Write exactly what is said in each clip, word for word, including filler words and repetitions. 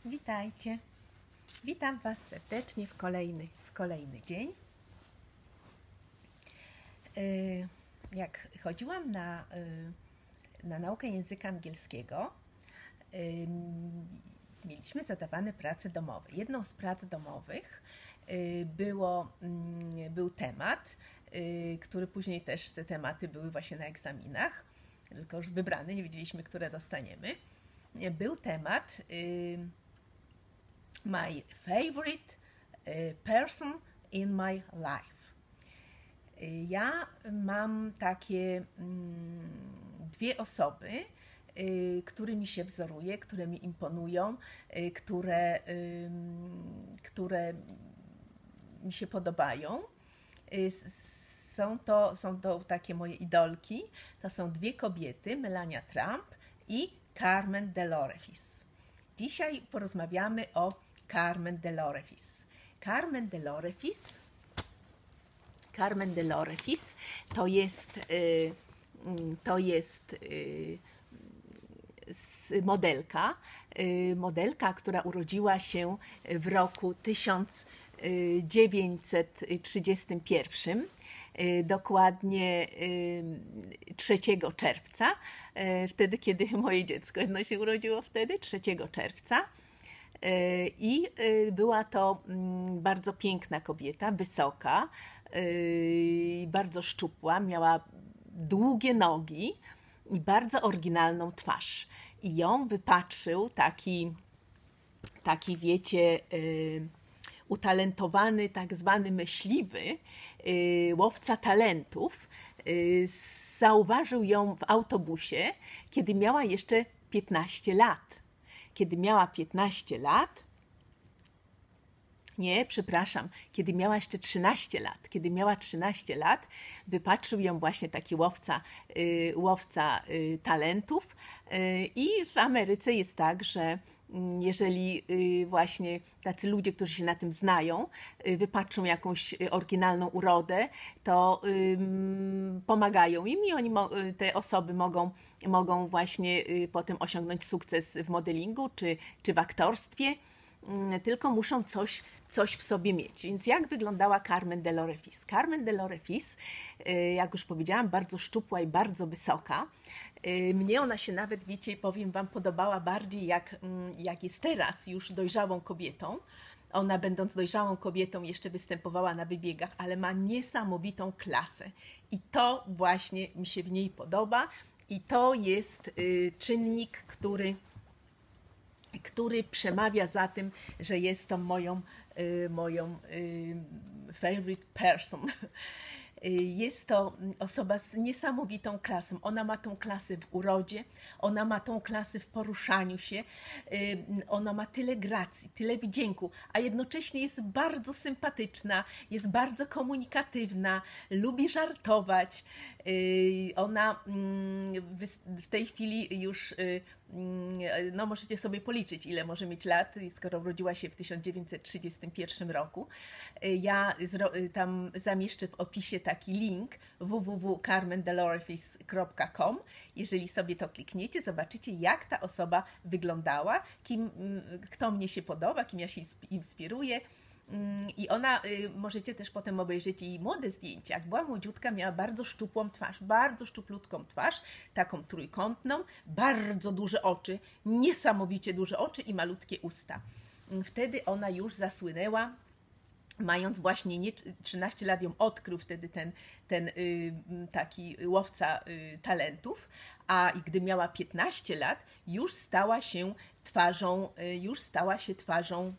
Witajcie. Witam Was serdecznie w kolejny, w kolejny dzień. Jak chodziłam na, na naukę języka angielskiego, mieliśmy zadawane prace domowe. Jedną z prac domowych było, był temat, który później też te tematy były właśnie na egzaminach, tylko już wybrane, nie wiedzieliśmy, które dostaniemy. Był temat My favorite person in my life. Ja mam takie dwie osoby, które mi się wzoruję, które mi imponują, które, które mi się podobają. Są to, są to takie moje idolki. To są dwie kobiety, Melania Trump i Carmen DeLorefis. Dzisiaj porozmawiamy o Carmen DeLorefis. Carmen DeLorefis, Carmen DeLorefis to jest, to jest modelka, modelka, która urodziła się w roku tysiąc dziewięćset trzydziestym pierwszym, dokładnie trzeciego czerwca, wtedy, kiedy moje dziecko jedno się urodziło wtedy, trzeciego czerwca. I była to bardzo piękna kobieta, wysoka, bardzo szczupła, miała długie nogi i bardzo oryginalną twarz. I ją wypatrzył taki, taki wiecie, utalentowany, tak zwany myśliwy, łowca talentów. Zauważył ją w autobusie, kiedy miała jeszcze piętnaście lat. Kiedy miała piętnaście lat, nie, przepraszam, kiedy miała jeszcze trzynaście lat, kiedy miała trzynaście lat, wypatrzył ją właśnie taki łowca, y, łowca y, talentów y, i w Ameryce jest tak, że jeżeli y, właśnie tacy ludzie, którzy się na tym znają, y, wypatrzą jakąś oryginalną urodę, to y, pomagają im i oni, te osoby mogą, mogą właśnie y, potem osiągnąć sukces w modelingu czy, czy w aktorstwie, y, tylko muszą coś, coś w sobie mieć. Więc jak wyglądała Carmen DeLorefis? Carmen DeLorefis, y, jak już powiedziałam, bardzo szczupła i bardzo wysoka. Mnie ona się nawet, wiecie, powiem Wam, podobała bardziej jak, jak jest teraz już dojrzałą kobietą. Ona, będąc dojrzałą kobietą, jeszcze występowała na wybiegach, ale ma niesamowitą klasę. I to właśnie mi się w niej podoba. I to jest y, czynnik, który, który przemawia za tym, że jest to moją, y, moją y, favorite person. Jest to osoba z niesamowitą klasą. Ona ma tą klasę w urodzie, ona ma tą klasę w poruszaniu się, ona ma tyle gracji, tyle wdzięku, a jednocześnie jest bardzo sympatyczna, jest bardzo komunikatywna, lubi żartować. Ona w tej chwili już, no możecie sobie policzyć, ile może mieć lat, skoro urodziła się w tysiąc dziewięćset trzydziestym pierwszym roku. Ja tam zamieszczę w opisie taki link w w w kropka carmen delorefis kropka com. Jeżeli sobie to klikniecie, zobaczycie, jak ta osoba wyglądała, kim, kto mnie się podoba, kim ja się inspiruję. I ona, możecie też potem obejrzeć jej młode zdjęcia. Jak była młodziutka, miała bardzo szczupłą twarz, bardzo szczuplutką twarz, taką trójkątną, bardzo duże oczy, niesamowicie duże oczy i malutkie usta. Wtedy ona już zasłynęła, mając właśnie nie trzynaście lat, ją odkrył wtedy ten, ten y, taki łowca y, talentów, a gdy miała piętnaście lat, już stała się twarzą, y, już stała się twarzą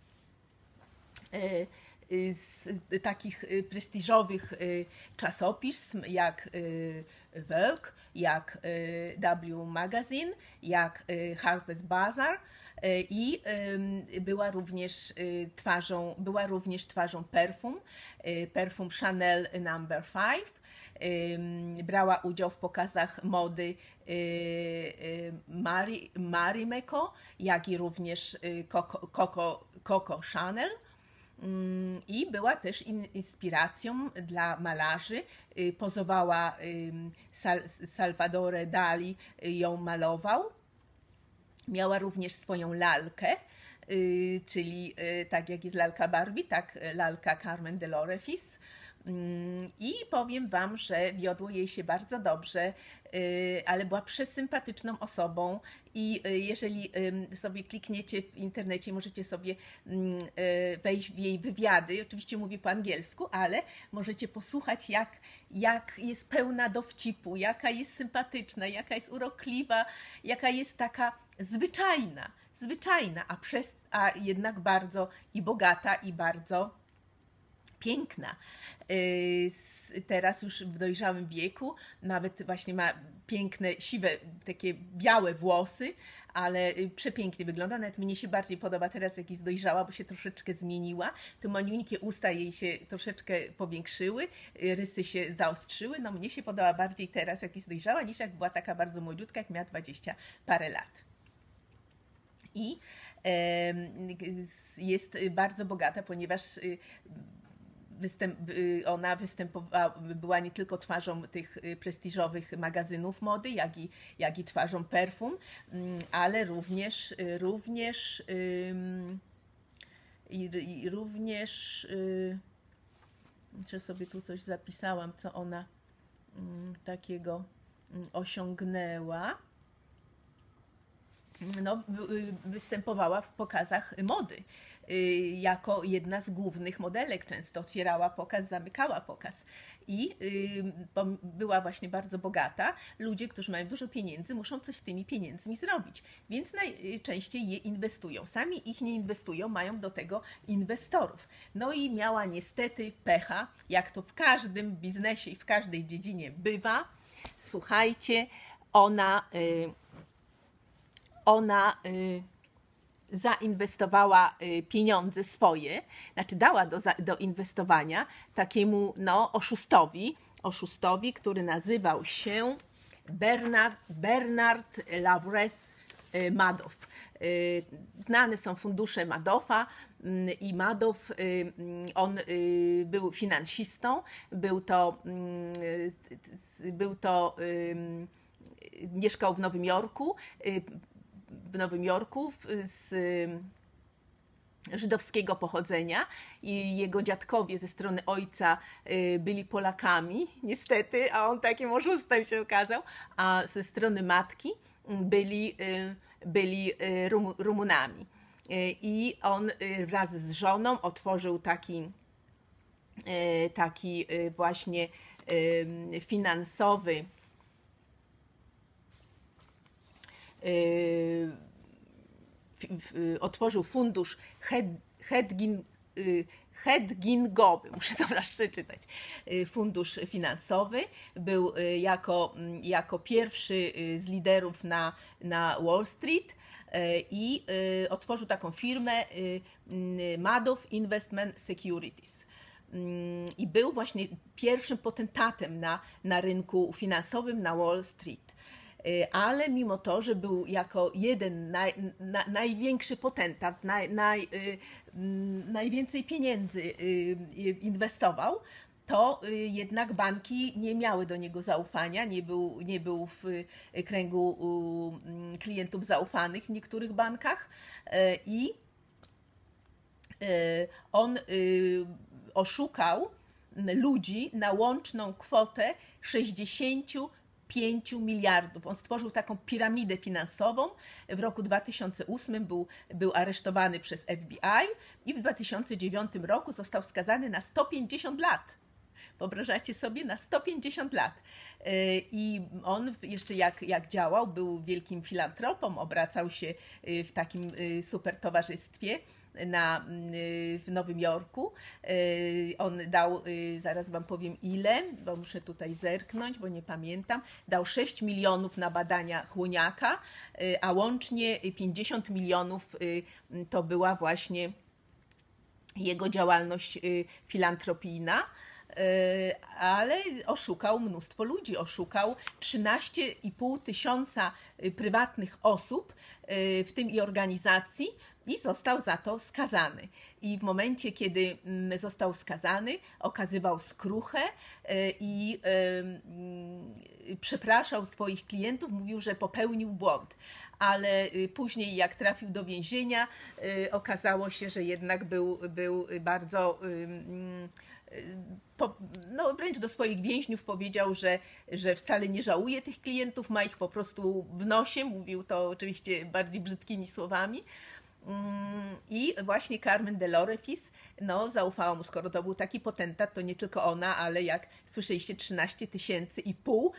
z takich prestiżowych czasopism jak Vogue, jak W Magazine, jak Harper's Bazaar i była również twarzą, była również twarzą perfum, perfum Chanel number five. Brała udział w pokazach mody Marimekko, jak i również Coco, Coco, Coco Chanel. I była też inspiracją dla malarzy. Pozowała, Salvador Dali ją malował. Miała również swoją lalkę, czyli tak jak jest lalka Barbie, tak lalka Carmen de Lorefis. I powiem Wam, że wiodło jej się bardzo dobrze, ale była przesympatyczną osobą i jeżeli sobie klikniecie w internecie, możecie sobie wejść w jej wywiady, oczywiście mówi po angielsku, ale możecie posłuchać, jak, jak jest pełna dowcipu, jaka jest sympatyczna, jaka jest urokliwa, jaka jest taka zwyczajna, zwyczajna, a, przez, a jednak bardzo i bogata, i bardzo piękna. Teraz już w dojrzałym wieku, nawet właśnie ma piękne, siwe, takie białe włosy, ale przepięknie wygląda. Nawet mnie się bardziej podoba teraz, jak jest dojrzała, bo się troszeczkę zmieniła. Te maniuńkie usta jej się troszeczkę powiększyły, rysy się zaostrzyły. No mnie się podoba bardziej teraz, jak jest dojrzała, niż jak była taka bardzo młodziutka, jak miała dwadzieścia parę lat. I jest bardzo bogata, ponieważ Występ, ona występowała, była nie tylko twarzą tych prestiżowych magazynów mody, jak i, jak i twarzą perfum, ale również, również, i, i również, że sobie tu coś zapisałam, co ona takiego osiągnęła. No, występowała w pokazach mody jako jedna z głównych modelek, często otwierała pokaz, zamykała pokaz i była właśnie bardzo bogata. Ludzie, którzy mają dużo pieniędzy, muszą coś z tymi pieniędzmi zrobić, więc najczęściej je inwestują. Sami ich nie inwestują, mają do tego inwestorów. No i miała niestety pecha, jak to w każdym biznesie i w każdej dziedzinie bywa. Słuchajcie, ona ona y, zainwestowała y, pieniądze swoje, znaczy dała do, do inwestowania takiemu no, oszustowi, oszustowi, który nazywał się Bernard, Bernard Lavrès y, Madoff. Y, znane są fundusze Madoffa y, i Madoff, y, on y, był finansistą, był to, y, był to y, mieszkał w Nowym Jorku, y, w Nowym Jorku z żydowskiego pochodzenia i jego dziadkowie ze strony ojca byli Polakami, niestety, a on takim oszustem się okazał, a ze strony matki byli, byli Rumunami. I on wraz z żoną otworzył taki, taki właśnie finansowy otworzył fundusz hedging, hedgingowy, muszę to raz przeczytać, fundusz finansowy. Był jako, jako pierwszy z liderów na, na Wall Street i otworzył taką firmę Madoff Investment Securities. I był właśnie pierwszym potentatem na, na rynku finansowym na Wall Street. Ale mimo to, że był jako jeden naj, na, największy potentat, naj, naj, najwięcej pieniędzy inwestował, to jednak banki nie miały do niego zaufania, nie był, nie był w kręgu klientów zaufanych w niektórych bankach i on oszukał ludzi na łączną kwotę sześćdziesiąt pięć miliardów. On stworzył taką piramidę finansową. W roku dwa tysiące ósmym był, był aresztowany przez F B I i w dwa tysiące dziewiątym roku został skazany na sto pięćdziesiąt lat. Wyobrażacie sobie? Na sto pięćdziesiąt lat. I on jeszcze jak, jak działał, był wielkim filantropą, obracał się w takim super towarzystwie na, w Nowym Jorku. On dał, zaraz Wam powiem ile, bo muszę tutaj zerknąć, bo nie pamiętam, dał sześć milionów na badania chłoniaka, a łącznie pięćdziesiąt milionów to była właśnie jego działalność filantropijna. ale oszukał mnóstwo ludzi, oszukał trzynaście i pół tysiąca prywatnych osób, w tym i organizacji, i został za to skazany. I w momencie, kiedy został skazany, okazywał skruchę i przepraszał swoich klientów, mówił, że popełnił błąd. Ale później, jak trafił do więzienia, okazało się, że jednak był, był bardzo... Po, no wręcz do swoich więźniów powiedział, że, że wcale nie żałuje tych klientów, ma ich po prostu w nosie, mówił to oczywiście bardziej brzydkimi słowami. I właśnie Carmen de Lorefis no, zaufała mu, skoro to był taki potentat, to nie tylko ona, ale jak słyszeliście, trzynaście tysięcy i pół,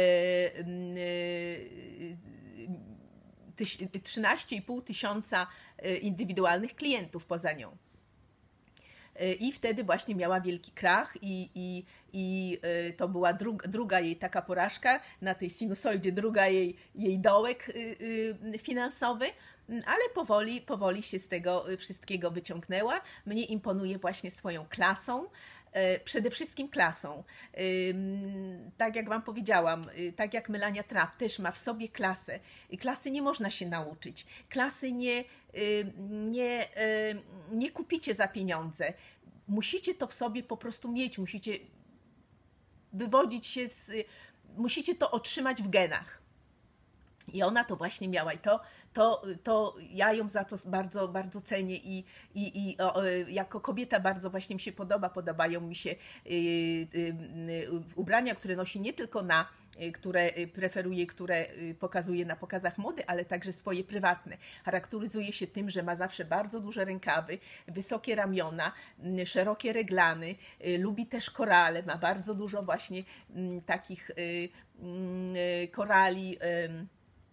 trzynaście i pół tysiąca indywidualnych klientów poza nią. I wtedy właśnie miała wielki krach i, i, i to była druga, druga jej taka porażka na tej sinusoidzie, druga jej, jej dołek finansowy, ale powoli, powoli się z tego wszystkiego wyciągnęła. Mnie imponuje właśnie swoją klasą, przede wszystkim klasą. Tak jak Wam powiedziałam, tak jak Melania Trump też ma w sobie klasę. Klasy nie można się nauczyć. Klasy nie, nie, nie kupicie za pieniądze. Musicie to w sobie po prostu mieć, musicie wywodzić się z... musicie to otrzymać w genach. I ona to właśnie miała i to, to, to ja ją za to bardzo, bardzo cenię i, i, i o, jako kobieta bardzo właśnie mi się podoba, podobają mi się y, y, y, ubrania, które nosi nie tylko na, y, które preferuje, które pokazuje na pokazach mody, ale także swoje prywatne. Charakteryzuje się tym, że ma zawsze bardzo duże rękawy, wysokie ramiona, y, szerokie reglany, y, lubi też korale, ma bardzo dużo właśnie y, takich y, y, korali, y,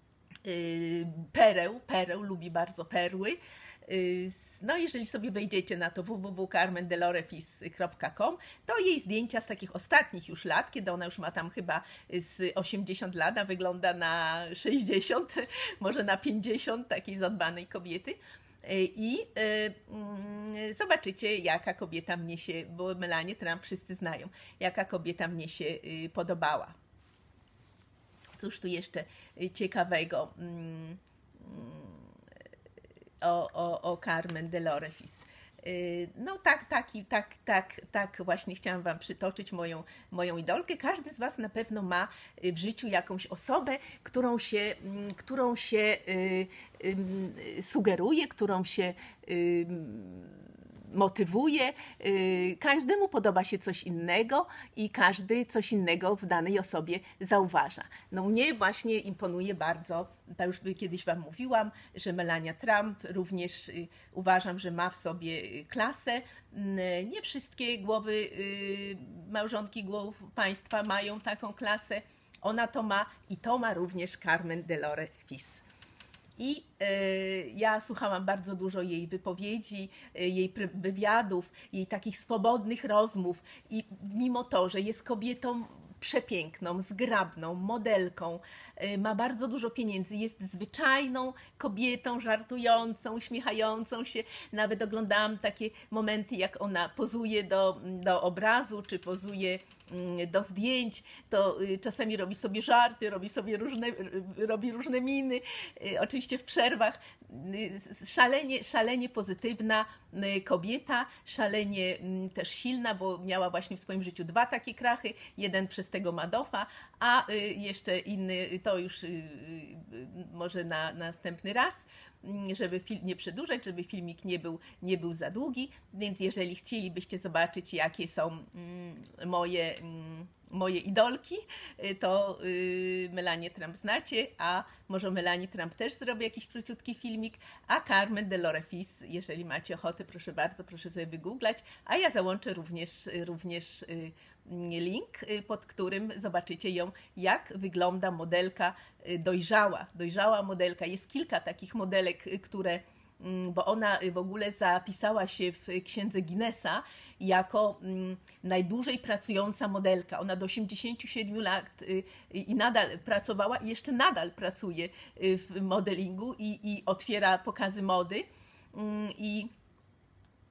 pereł, pereł, lubi bardzo perły. No jeżeli sobie wejdziecie na to w w w kropka carmen de lorefis kropka com, to jej zdjęcia z takich ostatnich już lat, kiedy ona już ma tam chyba z osiemdziesiąt lat, a wygląda na sześćdziesiąt, może na pięćdziesiąt, takiej zadbanej kobiety. I y, y, zobaczycie, jaka kobieta mnie się, bo Melanię Trump wszyscy znają, jaka kobieta mnie się y, podobała. Cóż tu jeszcze ciekawego mm, o, o, o Carmen de Lorefis. No tak, tak, tak, tak, tak właśnie chciałam Wam przytoczyć moją, moją idolkę. Każdy z Was na pewno ma w życiu jakąś osobę, którą się, którą się y, y, sugeruje, którą się y, motywuje. Każdemu podoba się coś innego i każdy coś innego w danej osobie zauważa. No mnie właśnie imponuje bardzo, to już kiedyś Wam mówiłam, że Melania Trump również uważam, że ma w sobie klasę. Nie wszystkie głowy, małżonki głów państwa mają taką klasę. Ona to ma i to ma również Carmen de Lorefis. I y, ja słuchałam bardzo dużo jej wypowiedzi, y, jej wywiadów, jej takich swobodnych rozmów i mimo to, że jest kobietą przepiękną, zgrabną, modelką, y, ma bardzo dużo pieniędzy, jest zwyczajną kobietą, żartującą, uśmiechającą się. Nawet oglądałam takie momenty, jak ona pozuje do, do obrazu, czy pozuje do zdjęć, to czasami robi sobie żarty, robi sobie różne, robi różne miny, oczywiście w przerwach. Szalenie, szalenie pozytywna kobieta, szalenie też silna, bo miała właśnie w swoim życiu dwa takie krachy, jeden przez tego Madoffa, a jeszcze inny, to już może na, na następny raz, żeby film nie przedłużać, żeby filmik nie był, nie był za długi, więc jeżeli chcielibyście zobaczyć, jakie są moje, moje idolki, to Melanię Trump znacie, a może Melanie Trump też zrobi jakiś króciutki filmik, a Carmen de Lorefis, jeżeli macie ochotę, proszę bardzo, proszę sobie wygooglać, a ja załączę również, również link, pod którym zobaczycie ją, jak wygląda modelka dojrzała, dojrzała modelka. Jest kilka takich modelek, które, bo ona w ogóle zapisała się w księdze Guinnessa jako najdłużej pracująca modelka. Ona do osiemdziesięciu siedmiu lat i nadal pracowała i jeszcze nadal pracuje w modelingu i, i otwiera pokazy mody. I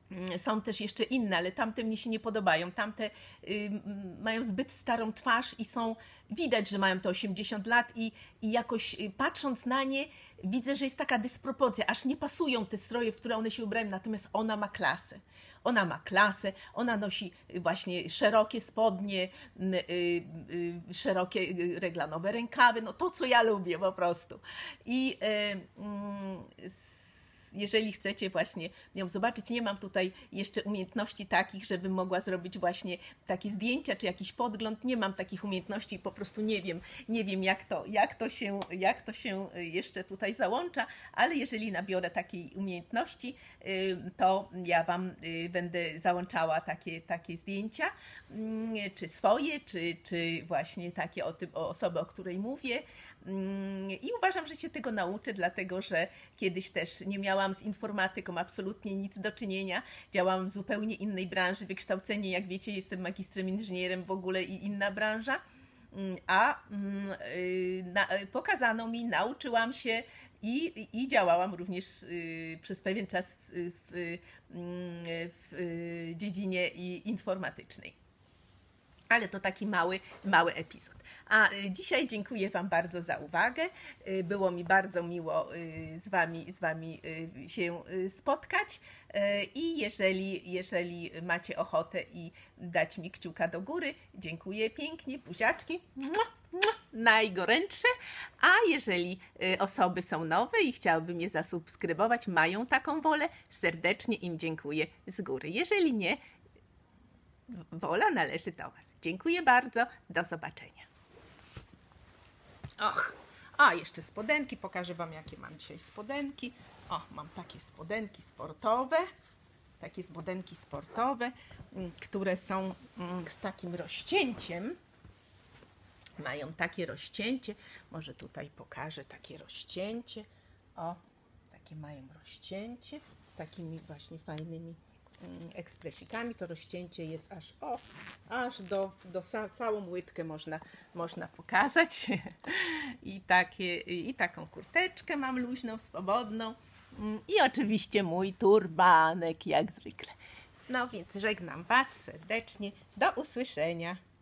Są też jeszcze inne, ale tamte mnie się nie podobają. Tamte y, mają zbyt starą twarz i są, widać, że mają to osiemdziesiąt lat i, i jakoś y, patrząc na nie widzę, że jest taka dysproporcja, aż nie pasują te stroje, w które one się ubrają, natomiast ona ma klasę. Ona ma klasę, ona nosi właśnie szerokie spodnie, y, y, y, szerokie y, reglanowe rękawy, no to, co ja lubię po prostu. I y, y, jeżeli chcecie właśnie ją zobaczyć, nie mam tutaj jeszcze umiejętności takich, żebym mogła zrobić właśnie takie zdjęcia czy jakiś podgląd. Nie mam takich umiejętności, po prostu nie wiem, nie wiem jak to, jak to się, jak to się jeszcze tutaj załącza, ale jeżeli nabiorę takiej umiejętności, to ja Wam będę załączała takie, takie zdjęcia, czy swoje, czy, czy właśnie takie o, tym, o osoby, o której mówię. I uważam, że się tego nauczę, dlatego że kiedyś też nie miałam z informatyką absolutnie nic do czynienia. Działałam w zupełnie innej branży. Wykształcenie, jak wiecie, jestem magistrem inżynierem w ogóle i inna branża. A na, pokazano mi, nauczyłam się i, i działałam również przez pewien czas w, w, w dziedzinie informatycznej. Ale to taki mały, mały epizod. A dzisiaj dziękuję Wam bardzo za uwagę. Było mi bardzo miło z Wami, z wami się spotkać i jeżeli, jeżeli macie ochotę i dać mi kciuka do góry, dziękuję pięknie, buziaczki, najgorętsze. A jeżeli osoby są nowe i chciałyby mnie zasubskrybować, mają taką wolę, serdecznie im dziękuję z góry. Jeżeli nie, wola należy do Was. Dziękuję bardzo. Do zobaczenia. Och, a jeszcze spodenki. Pokażę Wam, jakie mam dzisiaj spodenki. O, mam takie spodenki sportowe. Takie spodenki sportowe, które są z takim rozcięciem. Mają takie rozcięcie. Może tutaj pokażę takie rozcięcie. O, takie mają rozcięcie z takimi właśnie fajnymi ekspresikami. To rozcięcie jest aż o, aż do, do całą łydkę można, można pokazać. I, takie, I taką kurteczkę mam luźną, swobodną. I oczywiście mój turbanek jak zwykle. No więc żegnam Was serdecznie. Do usłyszenia.